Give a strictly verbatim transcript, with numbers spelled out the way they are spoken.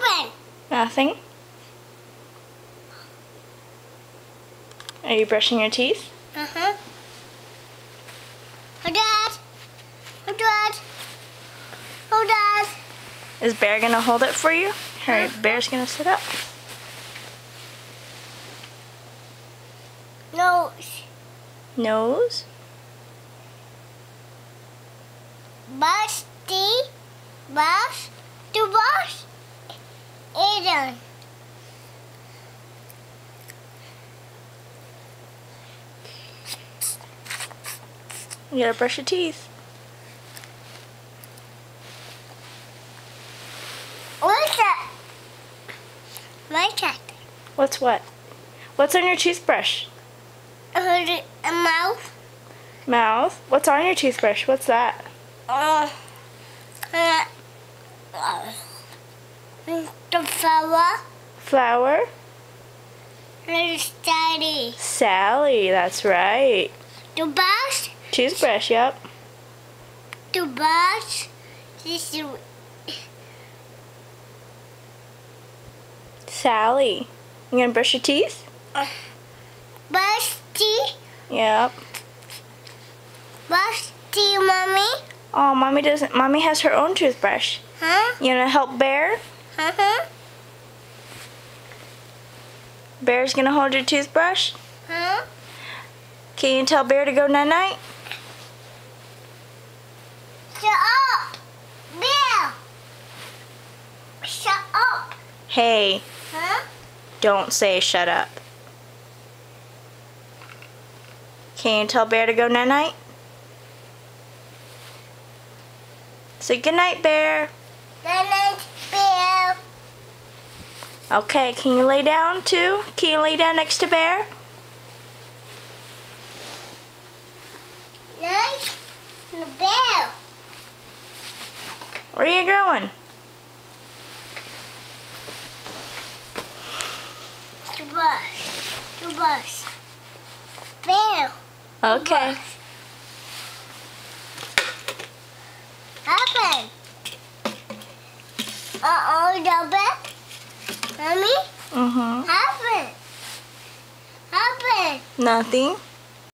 happened? Nothing. Are you brushing your teeth? Uh-huh. Oh, Dad. Oh, Dad. Oh, Dad. Is Bear gonna hold it for you? Alright, Bear's gonna sit up. Nose. Nose. Busty. Bus. To bus. Aiden. You gotta brush your teeth. What's that? What's that? What's what? What's on your toothbrush? A mouth. Mouth. What's on your toothbrush? What's that? Uh, uh, uh, the flower. Flower. Little Daddy. Sally, that's right. The bus. Toothbrush, yep. The bus. This is Sally. You gonna brush your teeth? uh, Busty. Yep. Busty, Mommy. Oh, mommy doesn't. Mommy has her own toothbrush. Huh? You gonna help Bear? Uh-huh. Bear's gonna hold your toothbrush. Huh? Can you tell Bear to go night night? Shut up. Bill. Shut up. Hey, Huh? don't say shut up. Can you tell Bear to go night night? Say good night, Bear. Good night, Bill. Okay, can you lay down too? Can you lay down next to Bear? Night, Bill. Where are you going? The bus. The bus. Bill. Okay. Happen. Uh-oh, the bed. Mommy? Mm-hmm. Happen. Happen. Nothing.